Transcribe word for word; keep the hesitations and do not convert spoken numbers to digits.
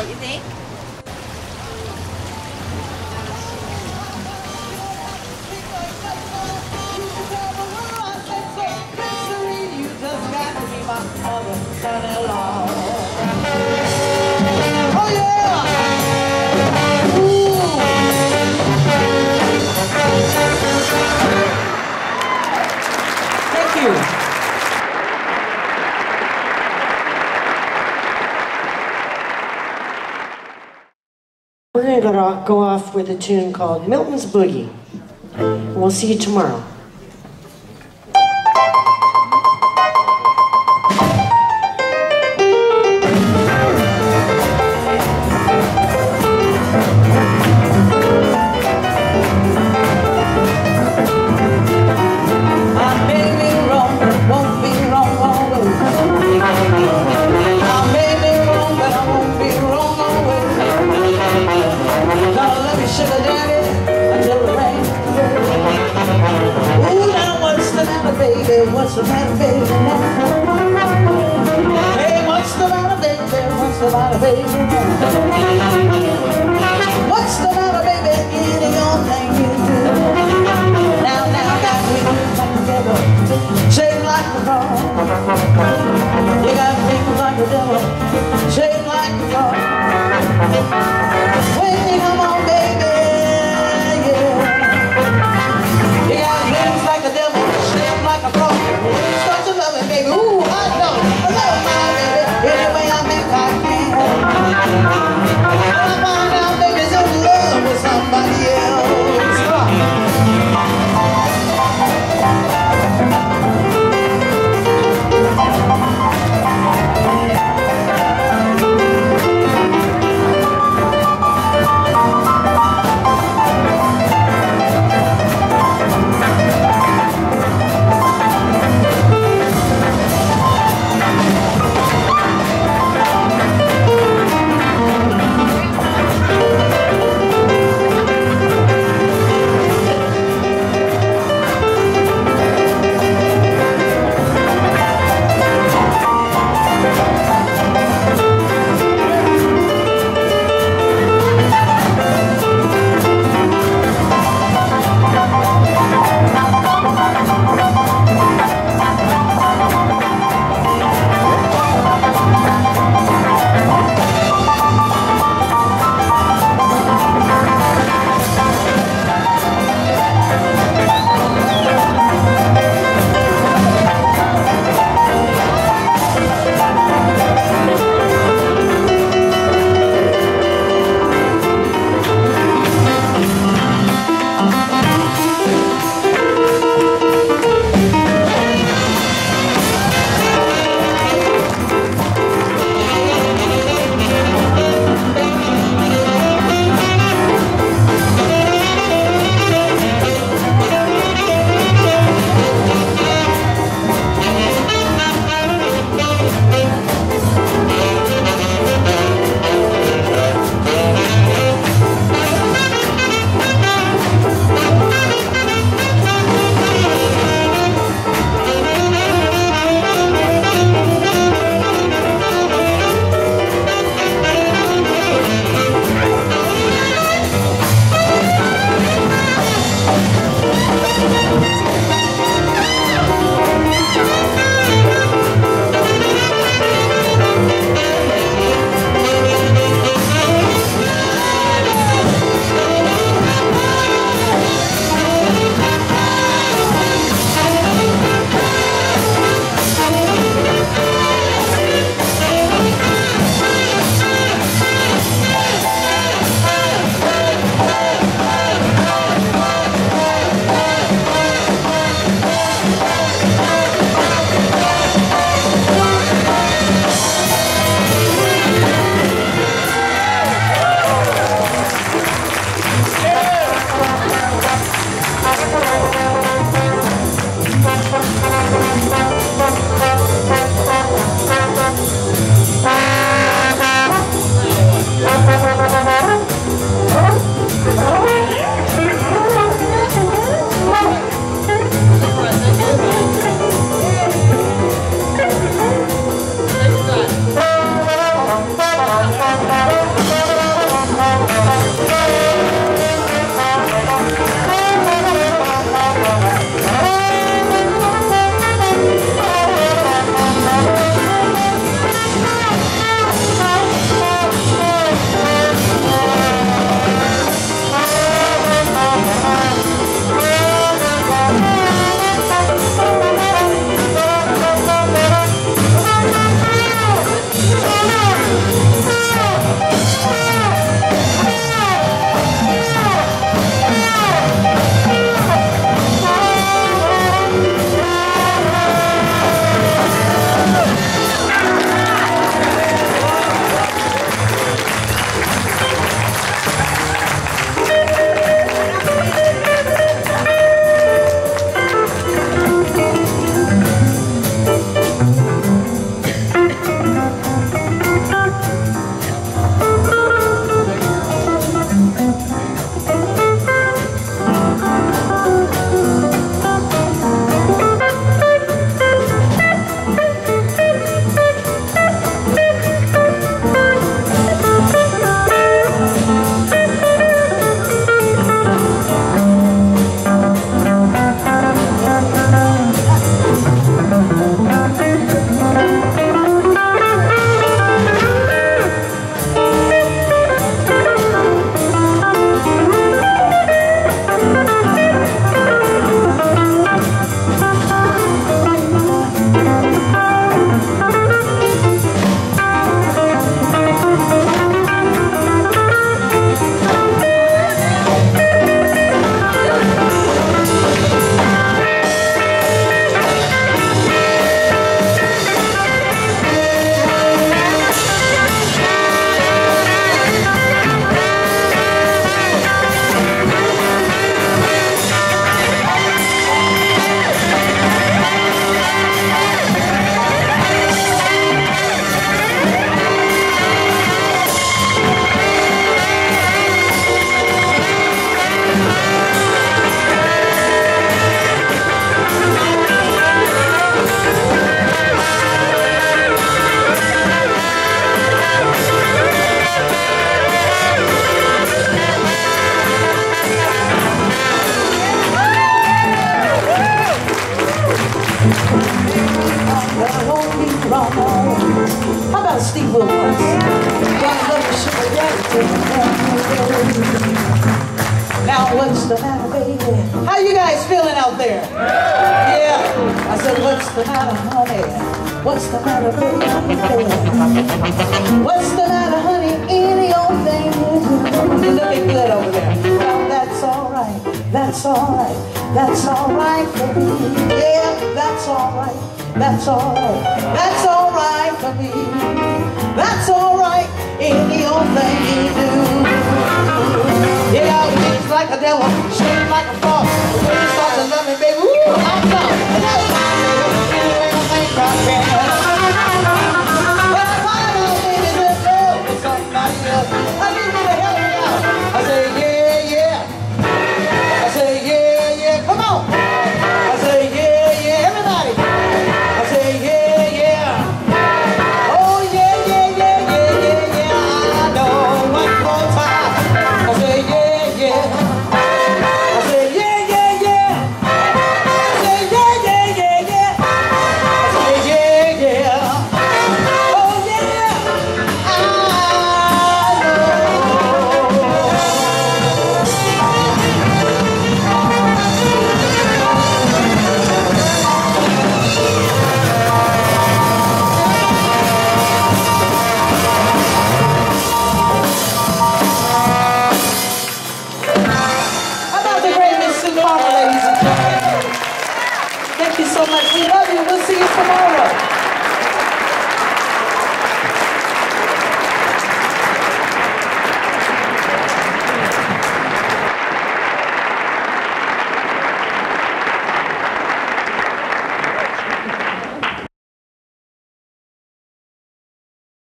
You think? Oh yeah! Ooh. Thank you. We're going to go off with a tune called Milton's Boogie. And we'll see you tomorrow. What's the matter, baby? Hey, what's the matter, baby? What's the matter, baby? What's the matter, baby? Any old thing you do. Now, now, got me back together, shake like the car. You got me like the devil, shake like the car. When you come on, baby, yeah. You got limbs like the devil, shake like a car. Start to love it, baby. Ooh, I know. I love my baby. Any way I make I can. Now what's the matter, baby? How you guys feeling out there? Yeah. I said, what's the matter, honey? What's the matter, baby? What's the matter, honey? Any old thing you do. You're looking good over there. Well, that's all right. That's all right. That's all right, baby. Yeah, that's all right. That's all right. That's all right for me. That's all right. Any old thing you do. Yeah, it like a devil, shake like a frog. The way you start to love me, baby, ooh, I'm done.